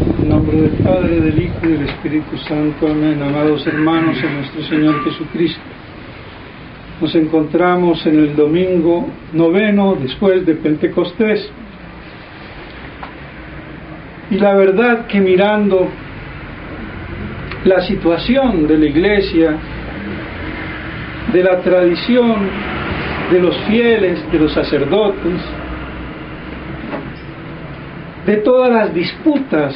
En nombre del Padre, del Hijo y del Espíritu Santo. Amén. Amados hermanos en nuestro Señor Jesucristo, nos encontramos en el domingo noveno después de Pentecostés. Y la verdad que mirando la situación de la Iglesia, de la tradición, de los fieles, de los sacerdotes, de todas las disputas,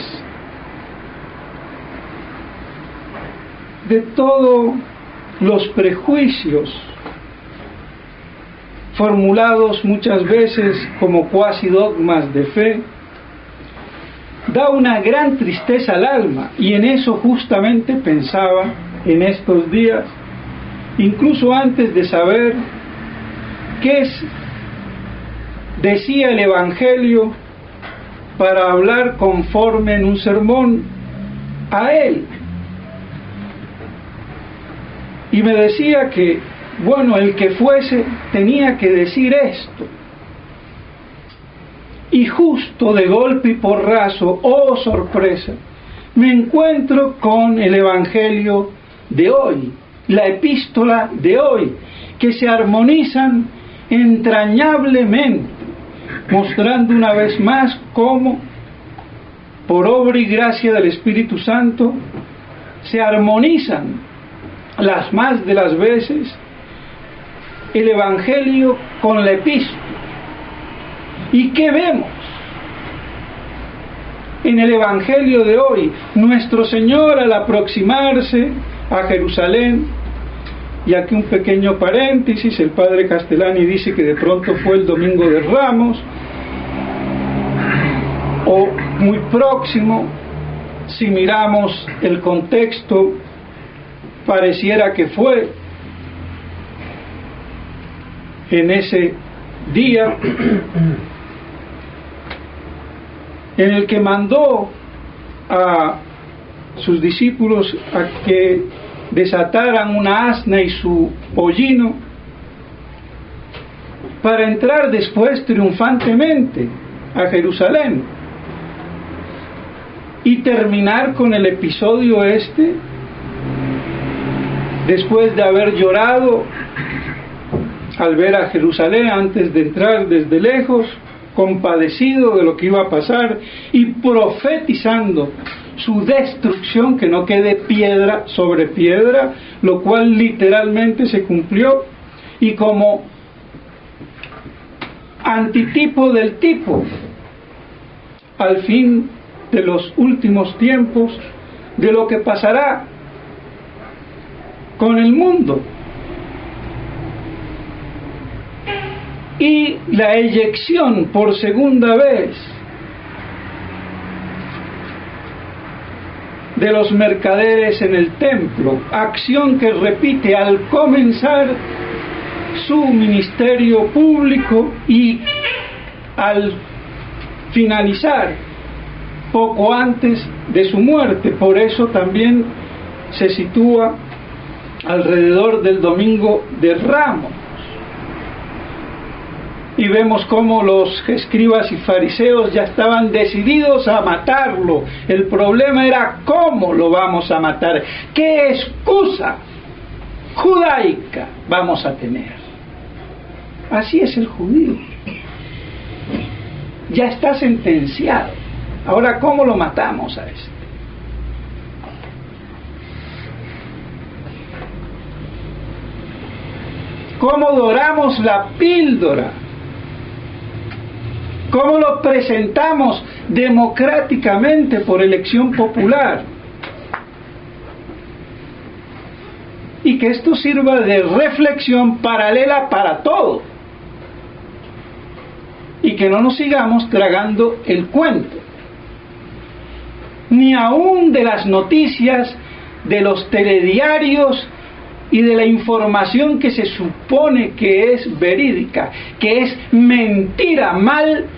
de todos los prejuicios formulados muchas veces como cuasi dogmas de fe, da una gran tristeza al alma. Y en eso justamente pensaba en estos días, incluso antes de saber qué decía el Evangelio, para hablar conforme en un sermón a él. Y me decía que, bueno, el que fuese tenía que decir esto. Y justo de golpe y porrazo, oh sorpresa, me encuentro con el Evangelio de hoy, la epístola de hoy, que se armonizan entrañablemente, mostrando una vez más cómo, por obra y gracia del Espíritu Santo, se armonizan las más de las veces el Evangelio con la epístola. ¿Y qué vemos en el Evangelio de hoy? Nuestro Señor, al aproximarse a Jerusalén, y aquí un pequeño paréntesis, el padre Castellani dice que de pronto fue el Domingo de Ramos, o muy próximo. Si miramos el contexto, pareciera que fue en ese día en el que mandó a sus discípulos a que desataran una asna y su pollino para entrar después triunfantemente a Jerusalén y terminar con el episodio después de haber llorado al ver a Jerusalén antes de entrar desde lejos, compadecido de lo que iba a pasar y profetizando su destrucción, que no quede piedra sobre piedra, lo cual literalmente se cumplió. Y como antitipo del tipo, al fin de los últimos tiempos, de lo que pasará con el mundo y la eyección por segunda vez de los mercaderes en el templo, acción que repite al comenzar su ministerio público y al finalizar poco antes de su muerte. Por eso también se sitúa alrededor del Domingo de Ramos. Y vemos cómo los escribas y fariseos ya estaban decididos a matarlo. El problema era cómo lo vamos a matar, qué excusa judaica vamos a tener. Así es el judío. Ya está sentenciado. Ahora, ¿cómo lo matamos a este? ¿Cómo doramos la píldora? ¿Cómo lo presentamos democráticamente por elección popular? Y que esto sirva de reflexión paralela para todo. Y que no nos sigamos tragando el cuento. Ni aún de las noticias, de los telediarios y de la información que se supone que es verídica, que es mentira mal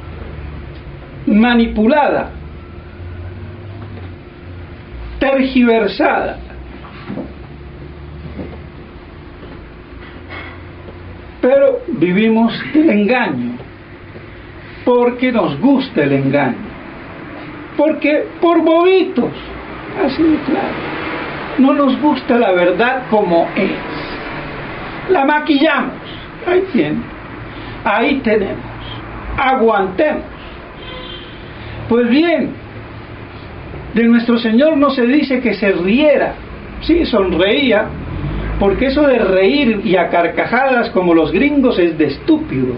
manipulada, tergiversada. Pero vivimos del engaño, porque nos gusta el engaño. Porque por bobitos, así de claro, no nos gusta la verdad como es. La maquillamos, ahí tiene, ahí tenemos, aguantemos. Pues bien, de nuestro Señor no se dice que se riera, sí, sonreía, porque eso de reír y a carcajadas como los gringos es de estúpido.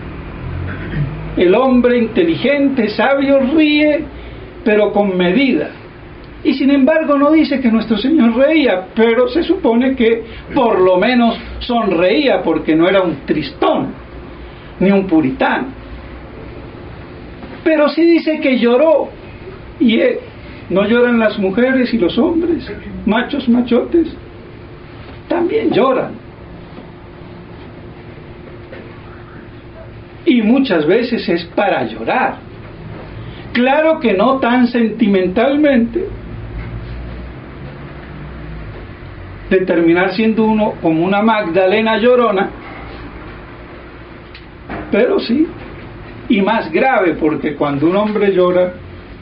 El hombre inteligente, sabio, ríe, pero con medida. Y sin embargo no dice que nuestro Señor reía, pero se supone que por lo menos sonreía, porque no era un tristón, ni un puritano. Pero sí dice que lloró, y no lloran las mujeres y los hombres, machos, machotes, también lloran. Y muchas veces es para llorar. Claro que no tan sentimentalmente, de terminar siendo uno como una Magdalena llorona, pero sí, y más grave, porque cuando un hombre llora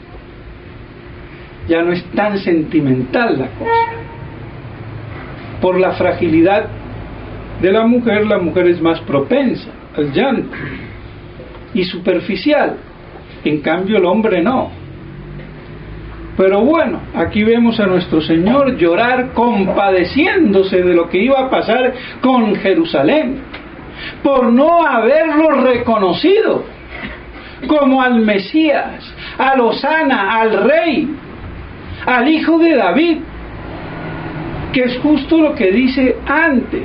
ya no es tan sentimental la cosa. Por la fragilidad de la mujer es más propensa al llanto y superficial, en cambio el hombre no. Pero bueno, aquí vemos a nuestro Señor llorar compadeciéndose de lo que iba a pasar con Jerusalén, por no haberlo reconocido como al Mesías, al Hosana, al Rey, al Hijo de David, que es justo lo que dice antes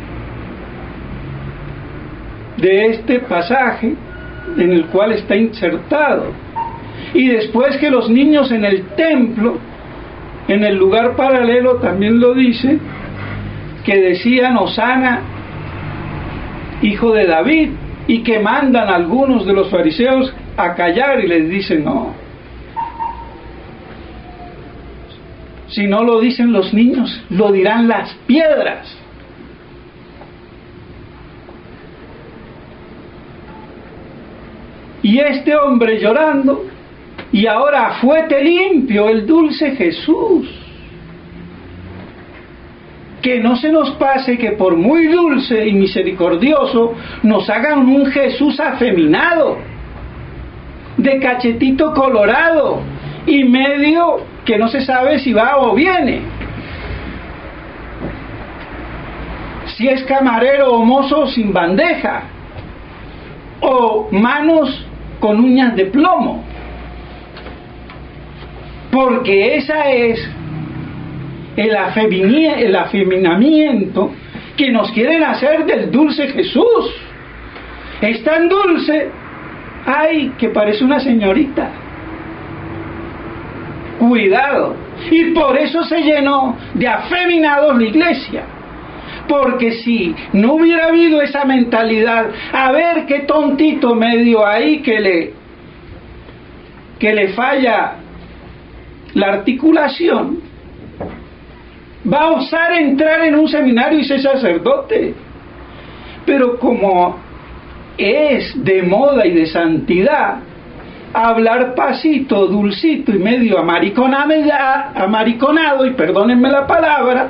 de este pasaje en el cual está insertado. Y después que los niños en el templo, en el lugar paralelo también lo dice, que decían Hosana, Hijo de David, y que mandan a algunos de los fariseos a callar y les dicen no. Si no lo dicen los niños, lo dirán las piedras. Y este hombre llorando, y ahora fuete limpio el dulce Jesús. Que no se nos pase que por muy dulce y misericordioso nos hagan un Jesús afeminado, de cachetito colorado y medio que no se sabe si va o viene, si es camarero o mozo sin bandeja, o manos con uñas de plomo, porque esa es el afeminamiento que nos quieren hacer del dulce Jesús. Es tan dulce, ay, que parece una señorita. Cuidado. Y por eso se llenó de afeminados la iglesia. Porque si no hubiera habido esa mentalidad, a ver qué tontito medio ahí que le falla la articulación, va a osar entrar en un seminario y ser sacerdote. Pero como es de moda y de santidad hablar pasito, dulcito y medio amariconado, y perdónenme la palabra,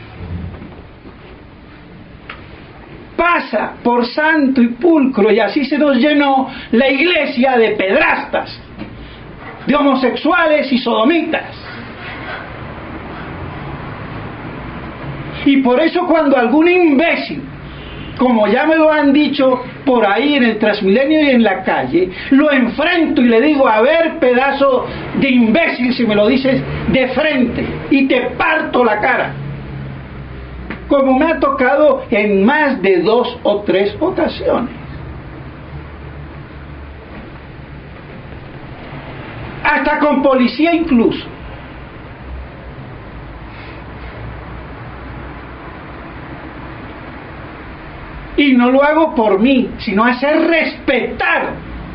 pasa por santo y pulcro, y así se nos llenó la iglesia de pedrastas, de homosexuales y sodomitas. Y por eso cuando algún imbécil, como ya me lo han dicho por ahí en el Transmilenio y en la calle, lo enfrento y le digo, a ver, pedazo de imbécil, si me lo dices de frente, y te parto la cara, como me ha tocado en más de 2 o 3 ocasiones. Hasta con policía incluso. Y no lo hago por mí, sino hacer respetar.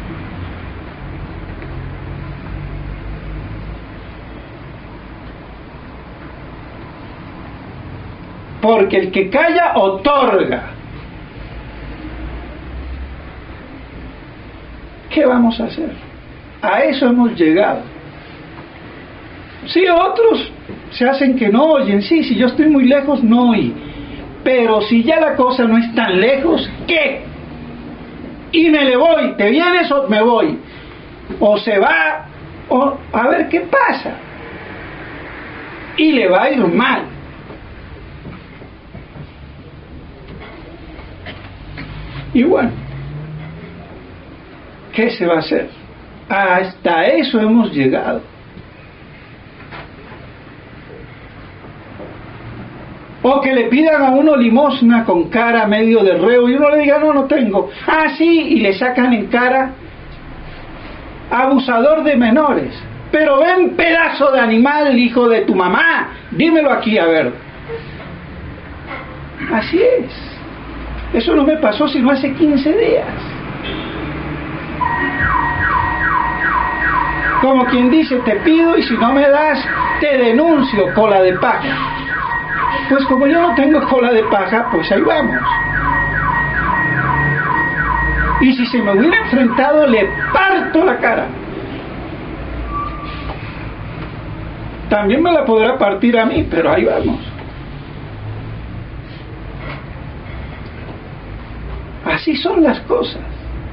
Porque el que calla otorga. ¿Qué vamos a hacer? A eso hemos llegado. Sí, otros se hacen que no oyen. Sí, si yo estoy muy lejos, no oí. Pero si ya la cosa no es tan lejos, ¿qué? Y me le voy, ¿te vienes o me voy? O se va, o a ver qué pasa. Y le va a ir mal. Y bueno, ¿qué se va a hacer? Hasta eso hemos llegado. O que le pidan a uno limosna con cara medio de reo y uno le diga, no, no tengo. Ah, sí, y le sacan en cara abusador de menores. Pero ven, pedazo de animal, hijo de tu mamá, dímelo aquí, a ver. Así es. Eso no me pasó sino hace 15 días. Como quien dice, te pido y si no me das, te denuncio, cola de paja. Pues como yo no tengo cola de paja, pues ahí vamos. Y si se me hubiera enfrentado, le parto la cara. También me la podrá partir a mí, pero ahí vamos. Así son las cosas.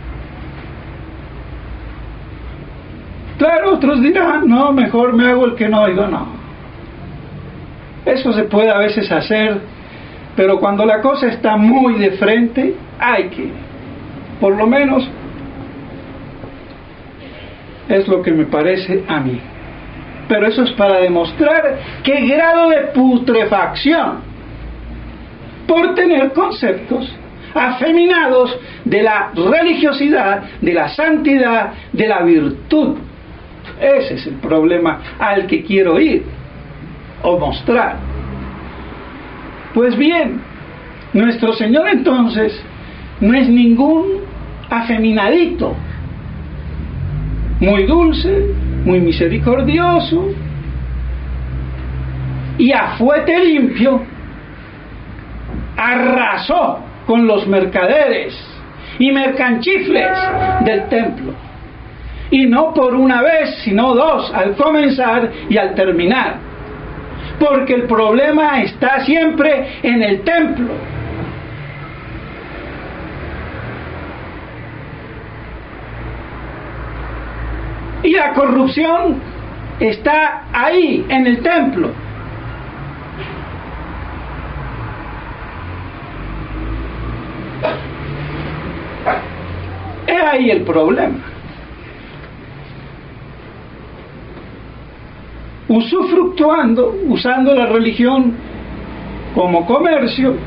Claro, otros dirán, no, mejor me hago el que no oigo, no. Eso se puede a veces hacer, pero cuando la cosa está muy de frente, hay que, por lo menos, es lo que me parece a mí. Pero eso es para demostrar qué grado de putrefacción, por tener conceptos afeminados de la religiosidad, de la santidad, de la virtud. Ese es el problema al que quiero ir o mostrar. Pues bien, nuestro Señor entonces no es ningún afeminadito, muy dulce, muy misericordioso, y a fuete limpio arrasó con los mercaderes y mercanchifles del templo. Y no por una vez, sino dos, al comenzar y al terminar. Porque el problema está siempre en el templo. Y la corrupción está ahí, en el templo. Es ahí el problema. Usufructuando, usando la religión como comercio,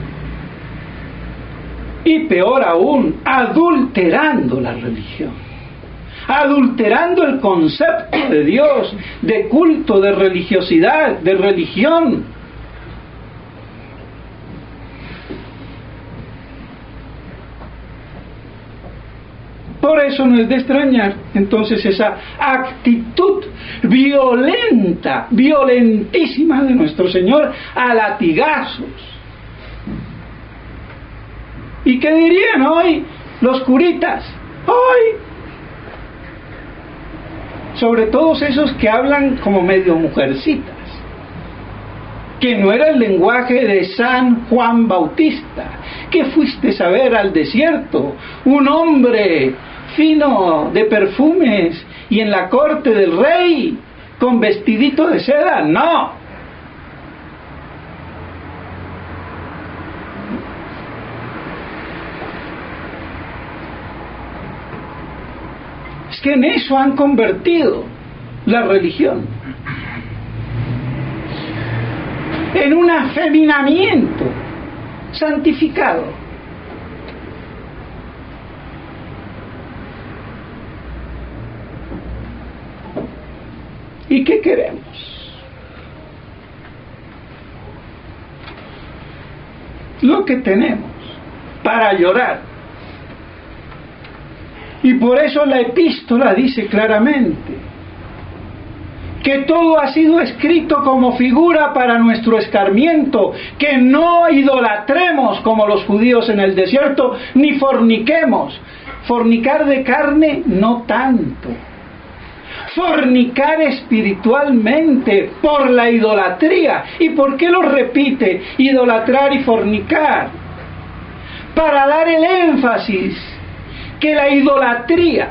y peor aún, adulterando la religión, adulterando el concepto de Dios, de culto, de religiosidad, de religión. Por eso no es de extrañar entonces esa actitud violenta, violentísima de nuestro Señor a latigazos. ¿Y qué dirían hoy los curitas? Hoy, sobre todos esos que hablan como medio mujercitas, que no era el lenguaje de San Juan Bautista, que fuiste a ver al desierto, un hombre fino de perfumes y en la corte del rey con vestidito de seda. No, es que en eso han convertido la religión, en un afeminamiento santificado. ¿Y qué queremos? Lo que tenemos para llorar. Y por eso la epístola dice claramente que todo ha sido escrito como figura para nuestro escarmiento, que no idolatremos como los judíos en el desierto, ni forniquemos. Fornicar de carne, no tanto. fornicar espiritualmente por la idolatría. ¿Y por qué lo repite? Idolatrar y fornicar. Para dar el énfasis que la idolatría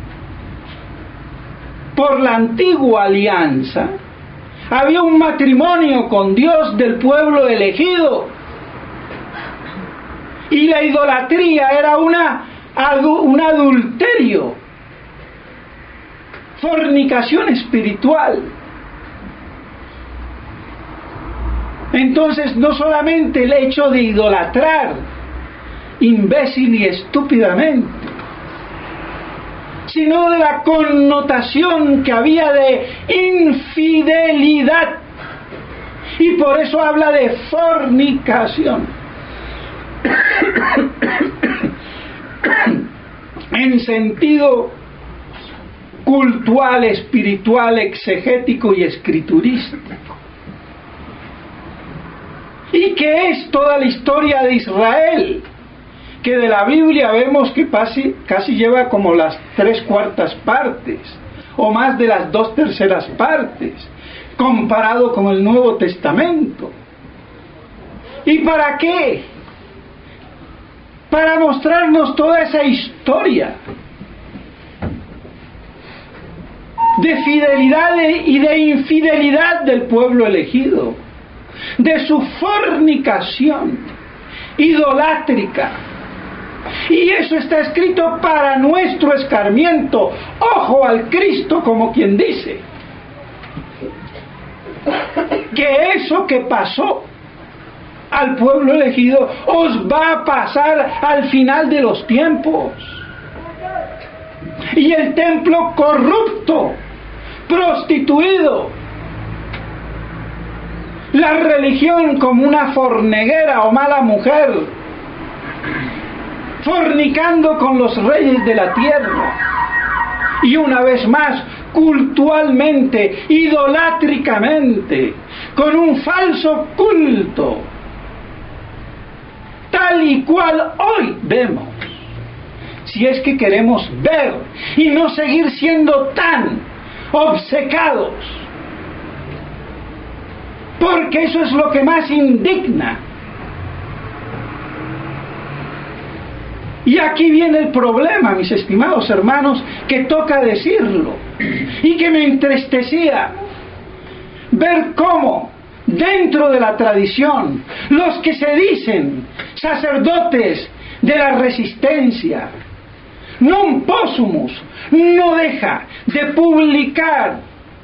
por la antigua alianza, había un matrimonio con Dios del pueblo elegido, y la idolatría era un adulterio, fornicación espiritual. Entonces, no solamente el hecho de idolatrar imbécil y estúpidamente, sino de la connotación que había de infidelidad, y por eso habla de fornicación en sentido cultural, espiritual, exegético y escriturístico. ¿Y qué es toda la historia de Israel? Que de la Biblia vemos que casi lleva como las 3/4 partes, o más de las 2/3 partes, comparado con el Nuevo Testamento. ¿Y para qué? Para mostrarnos toda esa historia de fidelidad y de infidelidad del pueblo elegido, de su fornicación idolátrica. Y eso está escrito para nuestro escarmiento. Ojo al Cristo, como quien dice que eso que pasó al pueblo elegido os va a pasar al final de los tiempos. Y el templo corrupto, prostituido, la religión como una forneguera o mala mujer, fornicando con los reyes de la tierra, y una vez más cultualmente, idolátricamente, con un falso culto, tal y cual hoy vemos, si es que queremos ver y no seguir siendo tan obcecados, porque eso es lo que más indigna. Y aquí viene el problema, mis estimados hermanos, que toca decirlo, y que me entristecía ver cómo dentro de la tradición los que se dicen sacerdotes de la resistencia, non possumus, no deja de publicar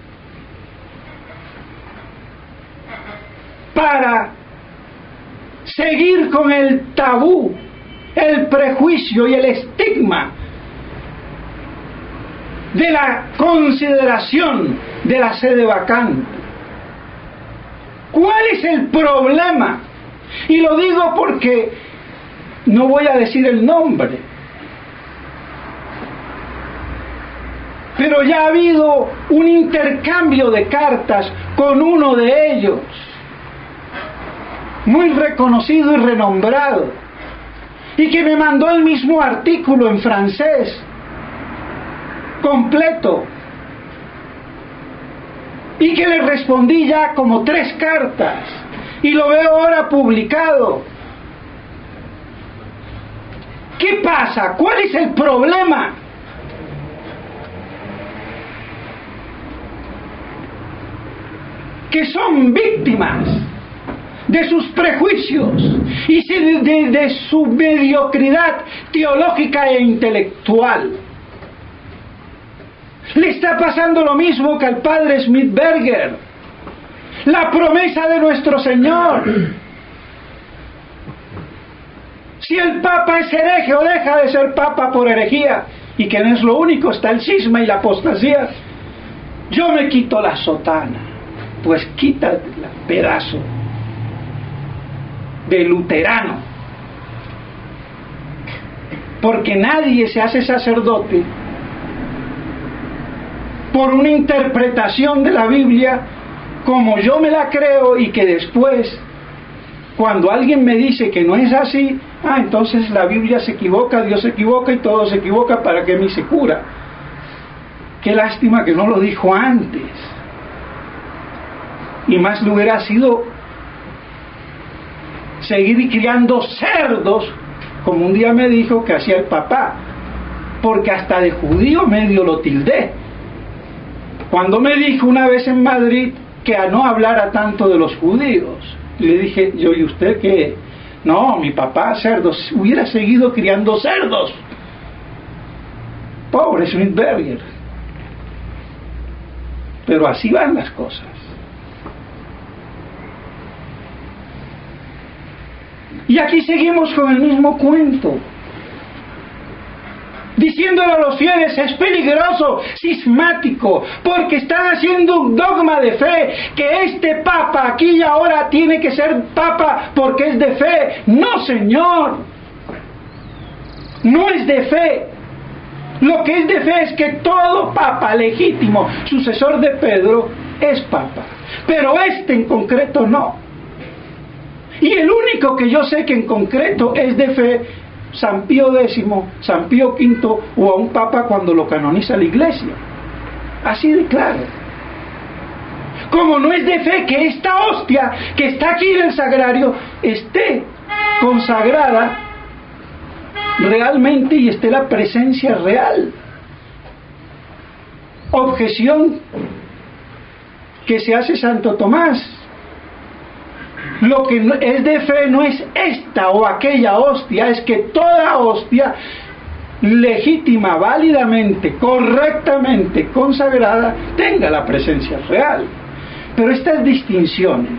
para seguir con el tabú, el prejuicio y el estigma de la consideración de la sede vacante. ¿Cuál es el problema? Y lo digo porque no voy a decir el nombre, pero ya ha habido un intercambio de cartas con uno de ellos, muy reconocido y renombrado, y que me mandó el mismo artículo en francés completo, y que le respondí ya como 3 cartas, y lo veo ahora publicado. ¿Qué pasa? ¿Cuál es el problema? Que son víctimas de sus prejuicios y de su mediocridad teológica e intelectual. Le está pasando lo mismo que al padre Smithberger. La promesa de nuestro Señor. Si el Papa es hereje o deja de ser Papa por herejía, y que no es lo único, está el cisma y la apostasía, yo me quito la sotana. Pues quítatela, pedazo de luterano, porque nadie se hace sacerdote por una interpretación de la Biblia como yo me la creo, y que después, cuando alguien me dice que no es así, entonces la Biblia se equivoca, Dios se equivoca y todo se equivoca, ¿para qué me se cura? Qué lástima que no lo dijo antes. Y más le hubiera sido seguir criando cerdos, como un día me dijo que hacía el papá, porque hasta de judío medio lo tildé. Cuando me dijo una vez en Madrid que a no hablara tanto de los judíos, le dije yo, ¿y usted qué? No, mi papá cerdos, hubiera seguido criando cerdos. Pobre Smithberger. Pero así van las cosas. Y aquí seguimos con el mismo cuento, diciéndole a los fieles: es peligroso, cismático, porque están haciendo un dogma de fe, que este papa aquí y ahora tiene que ser papa porque es de fe. No, señor, no es de fe. Lo que es de fe es que todo papa legítimo, sucesor de Pedro, es papa, pero este en concreto no. Y el único que yo sé que en concreto es de fe, San Pío X, San Pío V, o a un papa cuando lo canoniza la Iglesia. Así de claro. Como no es de fe que esta hostia que está aquí en el sagrario esté consagrada realmente y esté la presencia real. Objeción que se hace Santo Tomás: lo que es de fe no es esta o aquella hostia, es que toda hostia legítima, válidamente, correctamente consagrada, tenga la presencia real. Pero estas distinciones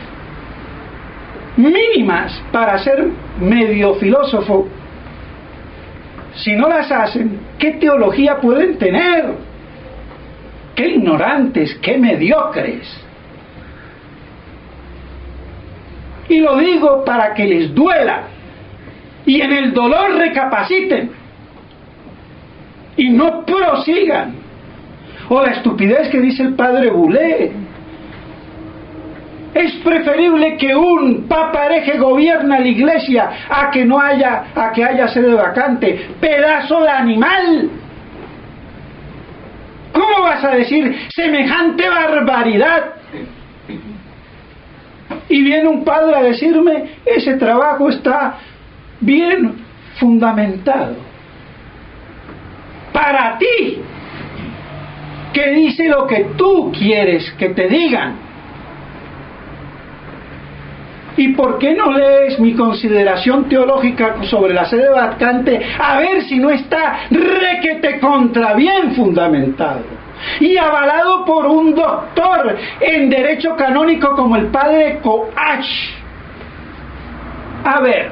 mínimas para ser medio filósofo, si no las hacen, ¿qué teología pueden tener? ¡Qué ignorantes, qué mediocres! Y lo digo para que les duela y en el dolor recapaciten y no prosigan. O la estupidez que dice el padre Boulé: es preferible que un papa hereje gobierne la Iglesia a que haya sede vacante. ¡Pedazo de animal! ¿Cómo vas a decir semejante barbaridad? Y viene un padre a decirme: ese trabajo está bien fundamentado. Para ti, que dice lo que tú quieres que te digan. ¿Y por qué no lees mi consideración teológica sobre la sede vacante a ver si no está requete contra bien fundamentado y avalado por un doctor en derecho canónico como el padre Coach? A ver,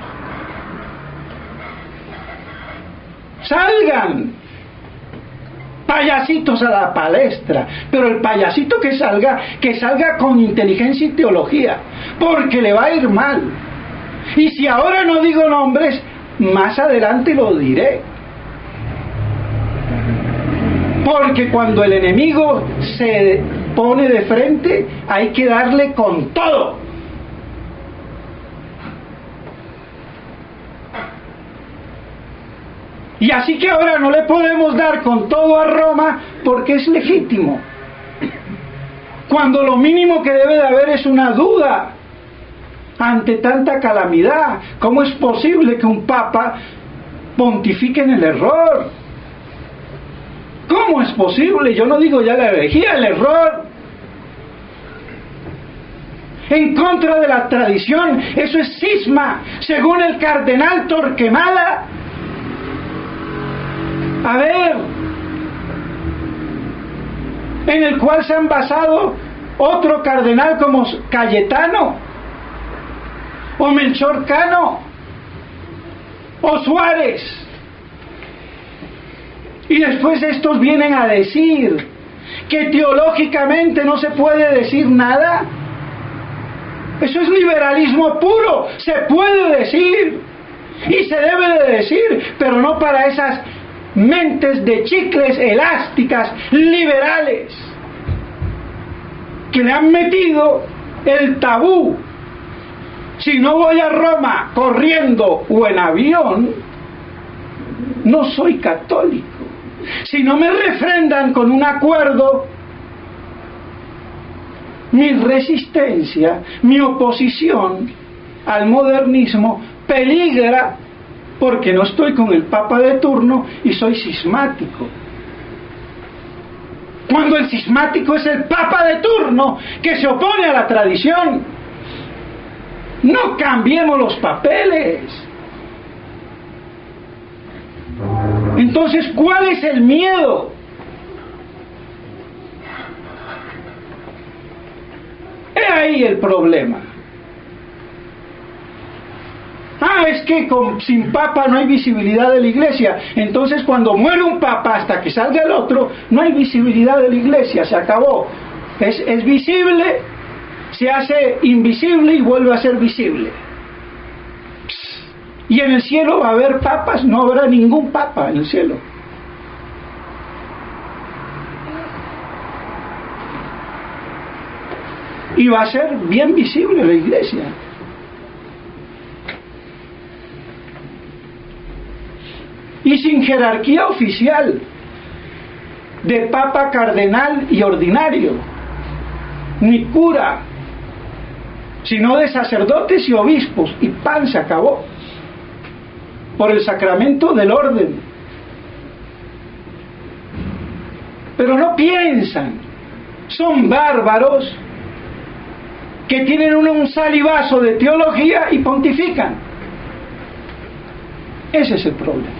salgan payasitos a la palestra, pero el payasito que salga con inteligencia y teología, porque le va a ir mal. Y si ahora no digo nombres, más adelante lo diré. Porque cuando el enemigo se pone de frente, hay que darle con todo. Y así que ahora no le podemos dar con todo a Roma porque es legítimo. Cuando lo mínimo que debe de haber es una duda ante tanta calamidad. ¿Cómo es posible que un papa pontifique en el error? ¿Cómo es posible? Yo no digo ya la herejía, el error. En contra de la tradición, eso es cisma, según el cardenal Torquemada. A ver, en el cual se han basado otro cardenal como Cayetano, o Melchor Cano, o Suárez. Y después estos vienen a decir que teológicamente no se puede decir nada. Eso es liberalismo puro, se puede decir y se debe de decir, pero no para esas mentes de chicles elásticas liberales que le han metido el tabú: si no voy a Roma corriendo o en avión, no soy católico. Si no me refrendan con un acuerdo, mi resistencia, mi oposición al modernismo peligra porque no estoy con el Papa de turno y soy cismático. Cuando el cismático es el Papa de turno que se opone a la tradición. No cambiemos los papeles. Entonces, ¿cuál es el miedo? He ahí el problema. Es que sin papa no hay visibilidad de la iglesia. Entonces cuando muere un papa hasta que salga el otro, no hay visibilidad de la iglesia, se acabó. Es visible, se hace invisible y vuelve a ser visible. Y en el cielo va a haber papas, no habrá ningún papa en el cielo. Y va a ser bien visible la iglesia. Y sin jerarquía oficial de papa, cardenal y ordinario, ni cura, sino de sacerdotes y obispos, y pan, se acabó, por el sacramento del orden. Pero no piensan, son bárbaros que tienen un salivazo de teología y pontifican. Ese es el problema.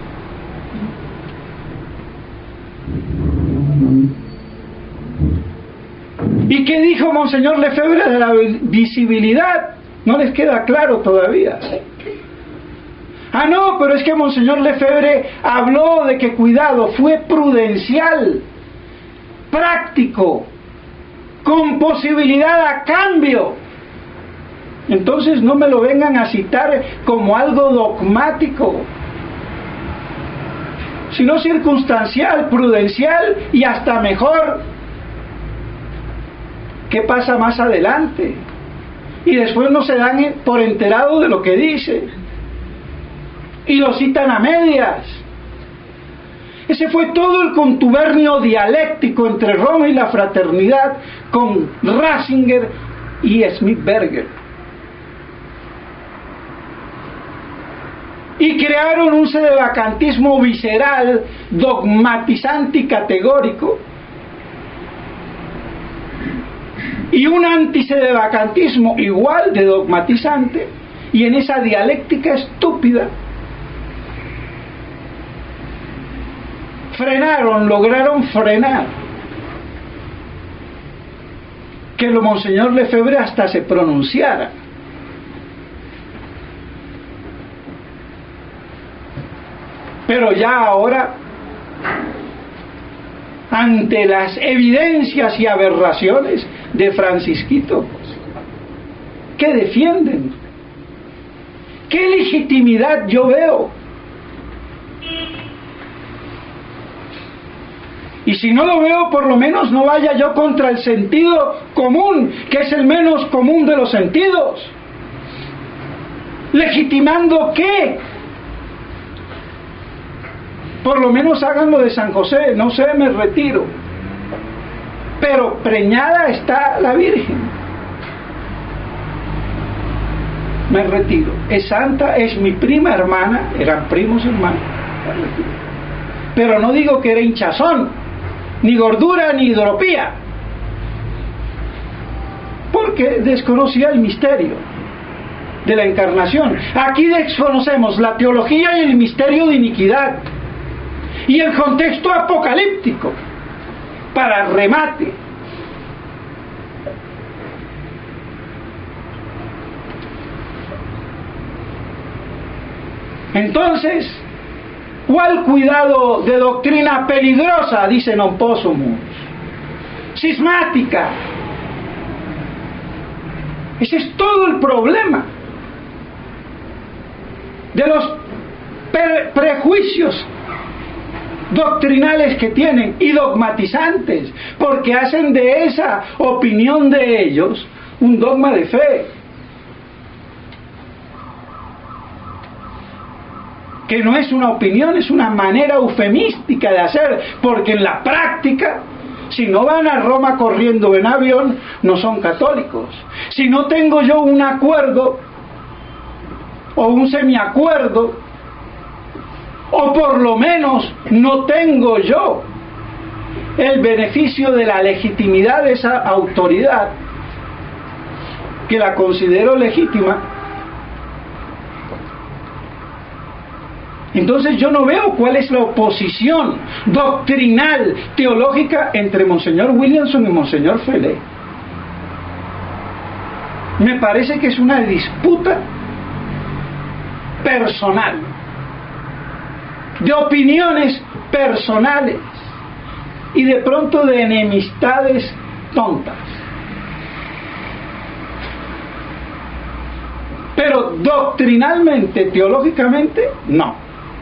¿Y qué dijo Monseñor Lefebvre de la visibilidad? No les queda claro todavía. No, pero es que Monseñor Lefebvre habló de que cuidado, fue prudencial, práctico, con posibilidad a cambio. Entonces no me lo vengan a citar como algo dogmático, sino circunstancial, prudencial y hasta mejor. ¿Qué pasa más adelante? Y después no se dan por enterado de lo que dice y lo citan a medias. Ese fue todo el contubernio dialéctico entre Roma y la fraternidad con Ratzinger y Smithberger. Y crearon un sedevacantismo visceral, dogmatizante y categórico, y un antisedevacantismo igual de dogmatizante, y en esa dialéctica estúpida lograron frenar que el Monseñor Lefebvre hasta se pronunciara. Pero ya ahora, ante las evidencias y aberraciones de Francisquito, ¿qué defienden? ¿Qué legitimidad yo veo? Y si no lo veo, por lo menos no vaya yo contra el sentido común, que es el menos común de los sentidos. ¿Legitimando qué? Por lo menos hagan lo de San José, no sé, me retiro. Pero preñada está la Virgen. Me retiro. Es santa, es mi prima hermana, eran primos hermanos. Me retiro. Pero no digo que era hinchazón, ni gordura, ni hidropía, porque desconocía el misterio de la encarnación. Aquí desconocemos la teología y el misterio de iniquidad y el contexto apocalíptico para remate. Entonces, ¿cuál cuidado de doctrina peligrosa? Dice Non Possumus. Cismática. Ese es todo el problema de los prejuicios doctrinales que tienen y dogmatizantes, porque hacen de esa opinión de ellos un dogma de fe. que no es una opinión, es una manera eufemística de hacer, porque en la práctica, si no van a Roma corriendo en avión, no son católicos. Si no tengo yo un acuerdo o un semiacuerdo, o por lo menos no tengo yo el beneficio de la legitimidad de esa autoridad, que la considero legítima, entonces yo no veo cuál es la oposición doctrinal, teológica entre Monseñor Williamson y Monseñor Felé. Me parece que es una disputa personal, de opiniones personales y de pronto de enemistades tontas. Pero doctrinalmente, teológicamente, no.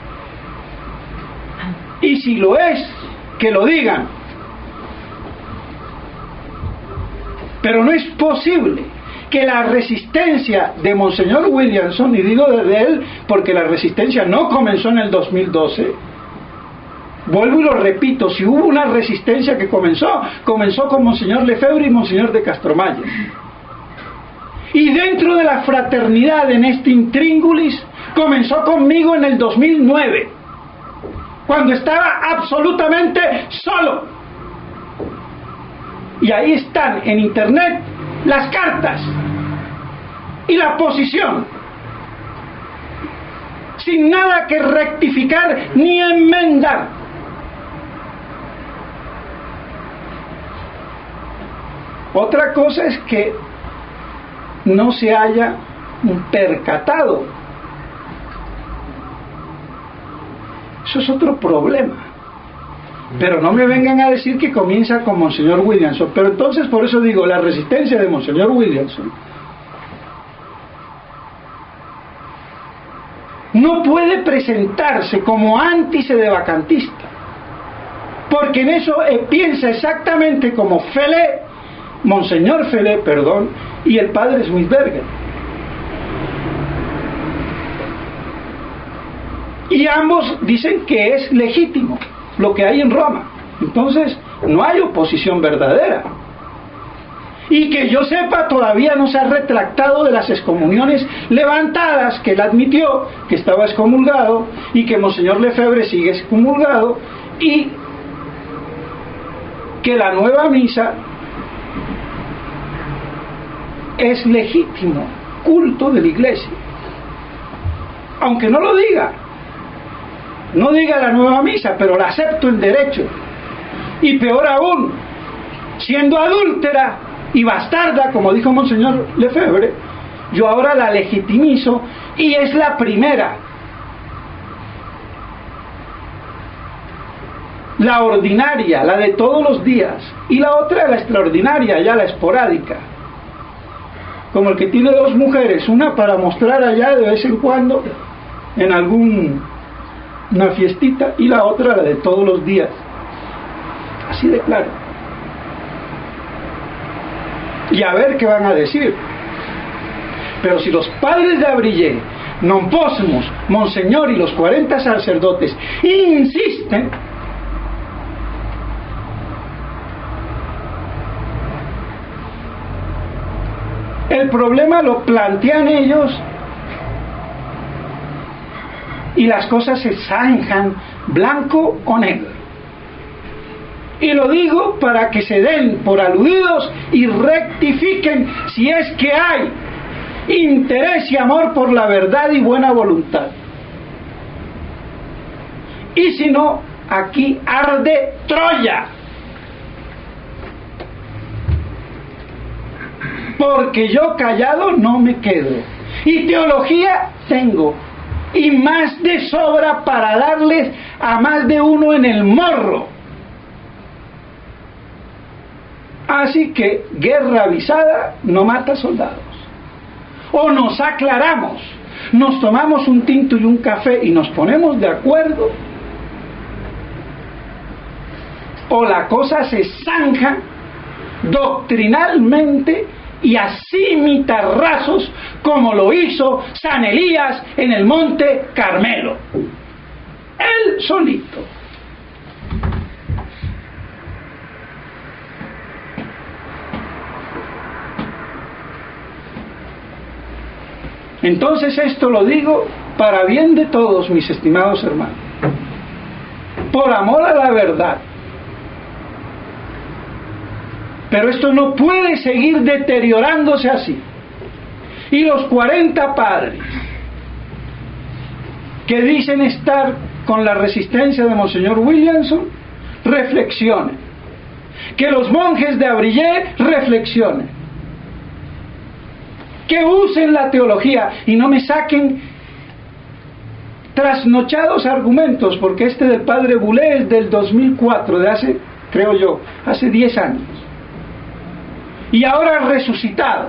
Y si lo es, que lo digan. Pero no es posible que la resistencia de Monseñor Williamson, y digo desde él porque la resistencia no comenzó en el 2012, vuelvo y lo repito, si hubo una resistencia que comenzó con Monseñor Lefebvre y Monseñor de Castromalle. Y dentro de la fraternidad en este intríngulis, comenzó conmigo en el 2009, cuando estaba absolutamente solo. Y ahí están en internet las cartas y la posición, sin nada que rectificar ni enmendar. Otra cosa es que no se haya percatado. Eso es otro problema. Pero no me vengan a decir que comienza con Monseñor Williamson. Pero entonces, por eso digo, la resistencia de Monseñor Williamson no puede presentarse como antisedevacantista, porque en eso piensa exactamente como Felé, Monseñor Felé, perdón, y el padre Smithberger. Y ambos dicen que es legítimo lo que hay en Roma. Entonces, no hay oposición verdadera. Y que yo sepa, todavía no se ha retractado de las excomuniones levantadas, que él admitió que estaba excomulgado y que Monseñor Lefebvre sigue excomulgado, y que la nueva misa es legítimo culto de la Iglesia, aunque no lo diga, no diga la nueva misa, pero la acepto en derecho. Y peor aún, siendo adúltera y bastarda, como dijo Monseñor Lefebvre, yo ahora la legitimizo, y es la primera, la ordinaria, la de todos los días, y la otra la extraordinaria, ya la esporádica, como el que tiene dos mujeres, una para mostrar allá de vez en cuando en una fiestita, y la otra la de todos los días, así de claro. Y a ver qué van a decir. Pero si los padres de Abrillé, non possumus, Monseñor y los 40 sacerdotes insisten, el problema lo plantean ellos y las cosas se zanjan blanco o negro. Y lo digo para que se den por aludidos y rectifiquen si es que hay interés y amor por la verdad y buena voluntad. Y si no, aquí arde Troya. Porque yo callado no me quedo. Y teología tengo. Y más de sobra para darles a más de uno en el morro. Así que guerra avisada no mata soldados. O nos aclaramos, nos tomamos un tinto y un café y nos ponemos de acuerdo, o la cosa se zanja doctrinalmente y a cimitarrazos como lo hizo San Elías en el monte Carmelo. Él solito. Entonces esto lo digo para bien de todos, mis estimados hermanos, por amor a la verdad. Pero esto no puede seguir deteriorándose así. Y los 40 padres que dicen estar con la resistencia de Monseñor Williamson, reflexionen. Que los monjes de Abrillé reflexionen. Que usen la teología y no me saquen trasnochados argumentos, porque este del padre Boulé es del 2004, de hace, creo yo, hace 10 años. Y ahora resucitado.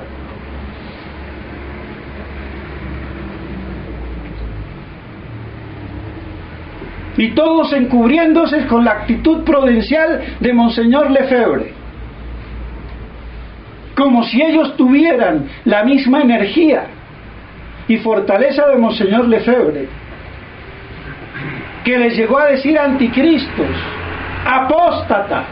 Y todos encubriéndose con la actitud prudencial de Monseñor Lefebvre, como si ellos tuvieran la misma energía y fortaleza de Monseñor Lefebvre, que les llegó a decir anticristos, apóstatas.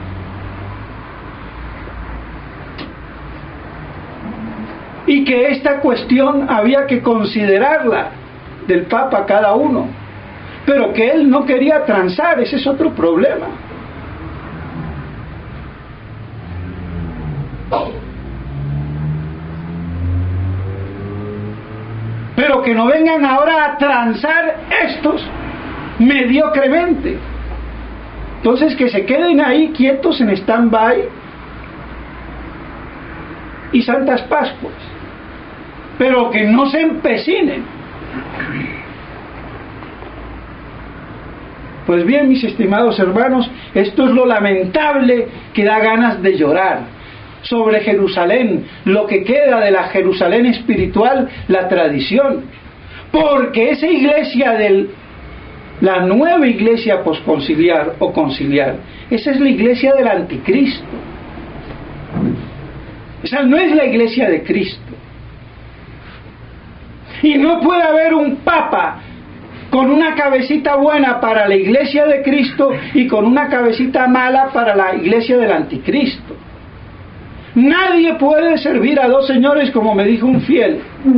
Y que esta cuestión había que considerarla del Papa cada uno, pero que él no quería transar, ese es otro problema. Pero que no vengan ahora a transar estos mediocremente. Entonces que se queden ahí quietos en stand-by y Santas Pascuas, pero que no se empecinen. Pues bien, mis estimados hermanos, esto es lo lamentable que da ganas de llorar sobre Jerusalén, lo que queda de la Jerusalén espiritual, la tradición, porque esa iglesia la nueva iglesia posconciliar o conciliar, esa es la iglesia del anticristo. Esa no es la iglesia de Cristo. Y no puede haber un papa con una cabecita buena para la iglesia de Cristo y con una cabecita mala para la iglesia del anticristo. Nadie puede servir a dos señores, como me dijo un fiel,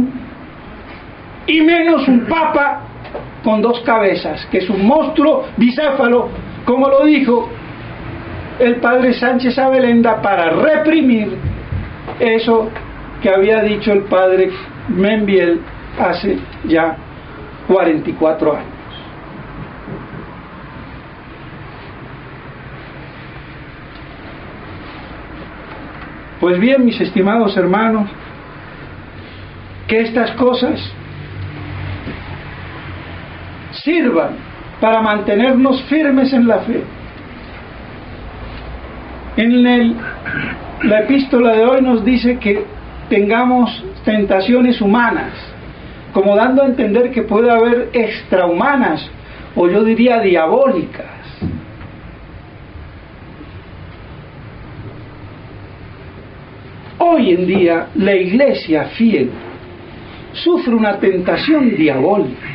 y menos un papa con dos cabezas, que es un monstruo bicéfalo, como lo dijo el padre Sánchez Abelenda, para reprimir eso que había dicho el padre Membiel hace ya 44 años. Pues bien, mis estimados hermanos, que estas cosas sirvan para mantenernos firmes en la fe. En la epístola de hoy nos dice que tengamos tentaciones humanas, como dando a entender que puede haber extrahumanas, o yo diría diabólicas. Hoy en día la iglesia fiel sufre una tentación diabólica.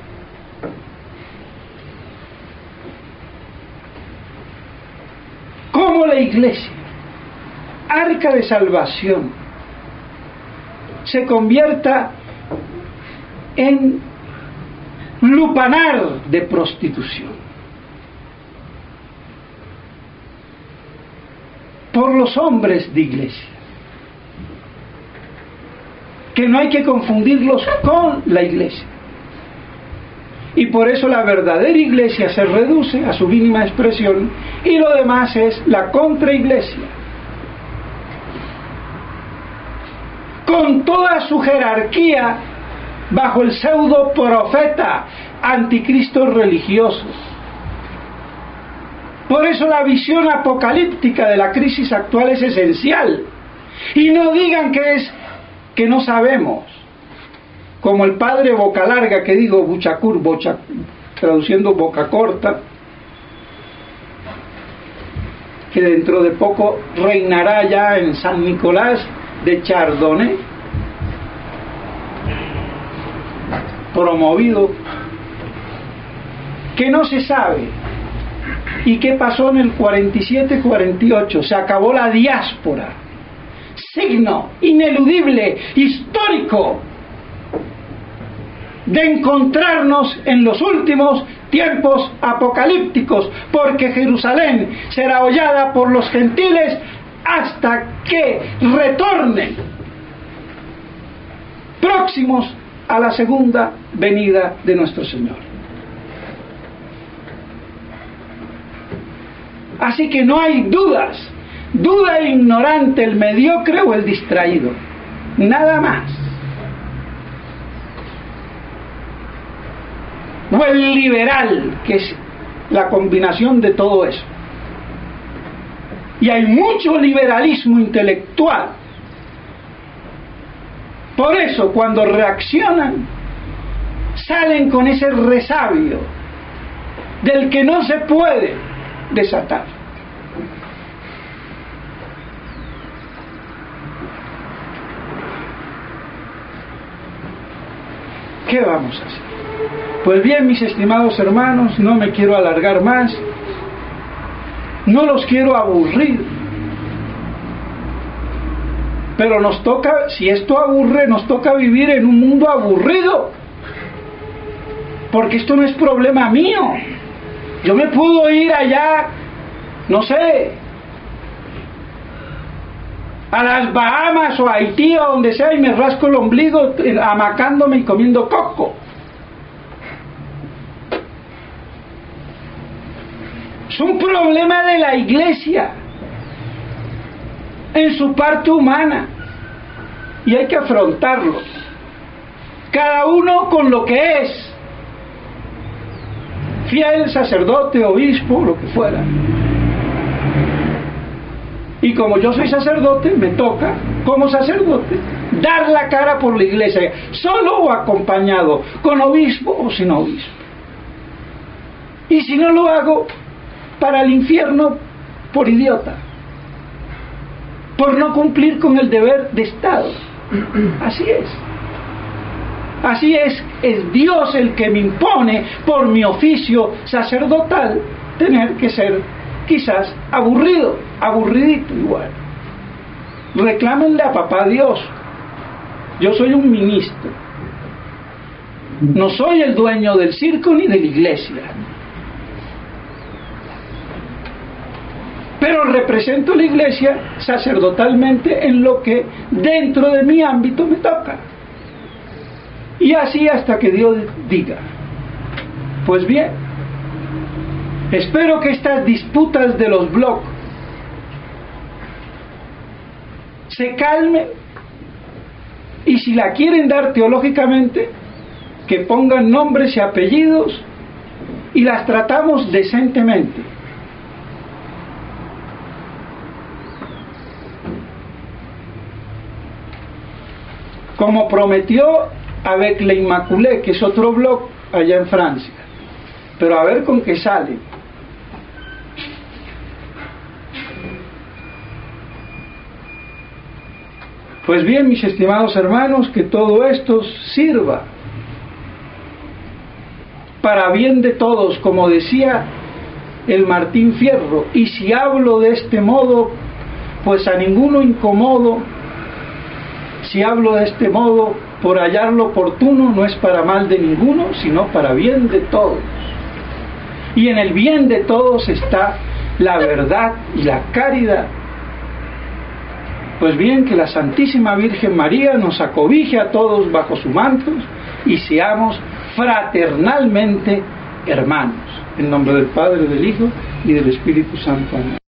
¿Cómo la iglesia, arca de salvación, se convierta en lupanar de prostitución por los hombres de iglesia, que no hay que confundirlos con la iglesia? Y por eso la verdadera iglesia se reduce a su mínima expresión y lo demás es la contraiglesia, con toda su jerarquía bajo el pseudo profeta, anticristos religiosos. Por eso la visión apocalíptica de la crisis actual es esencial. Y no digan que no sabemos, como el padre Boca Larga, que digo Buchacur, traduciendo boca corta, que dentro de poco reinará ya en San Nicolás de Chardonnay, promovido, que no se sabe. ¿Y qué pasó en el 47-48? Se acabó la diáspora. Signo ineludible, histórico, de encontrarnos en los últimos tiempos apocalípticos, porque Jerusalén será hollada por los gentiles hasta que retornen, próximos a la segunda venida de nuestro Señor. Así que no hay dudas, duda el ignorante, el mediocre o el distraído, nada más. O el liberal, que es la combinación de todo eso. Y hay mucho liberalismo intelectual. Por eso, cuando reaccionan, salen con ese resabio del que no se puede desatar. ¿Qué vamos a hacer? Pues bien, mis estimados hermanos, no me quiero alargar más, no los quiero aburrir, pero nos toca, si esto aburre, nos toca vivir en un mundo aburrido, porque esto no es problema mío. Yo me puedo ir allá, no sé, a las Bahamas o a Haití o donde sea, y me rasco el ombligo amacándome y comiendo coco. Es un problema de la Iglesia en su parte humana y hay que afrontarlo, cada uno con lo que es, fiel, sacerdote, obispo, lo que fuera. Y como yo soy sacerdote, me toca, como sacerdote, dar la cara por la Iglesia, solo o acompañado, con obispo o sin obispo. Y si no lo hago, para el infierno por idiota, por no cumplir con el deber de Estado. Así es. Así es Dios el que me impone por mi oficio sacerdotal tener que ser quizás aburrido, aburridito igual. Reclámenle a papá Dios. Yo soy un ministro. No soy el dueño del circo ni de la iglesia. Pero represento la iglesia sacerdotalmente en lo que dentro de mi ámbito me toca. Y así hasta que Dios diga. Pues bien, espero que estas disputas de los blogs se calmen, y si la quieren dar teológicamente, que pongan nombres y apellidos y las tratamos decentemente. Como prometió Avec l'Immaculée, que es otro blog allá en Francia. Pero a ver con qué sale. Pues bien, mis estimados hermanos, que todo esto sirva para bien de todos, como decía el Martín Fierro. Y si hablo de este modo, pues a ninguno incomodo. Si hablo de este modo, por hallarlo oportuno, no es para mal de ninguno, sino para bien de todos. Y en el bien de todos está la verdad y la caridad. Pues bien, que la Santísima Virgen María nos acobije a todos bajo su manto y seamos fraternalmente hermanos. En nombre del Padre, del Hijo y del Espíritu Santo. Amén.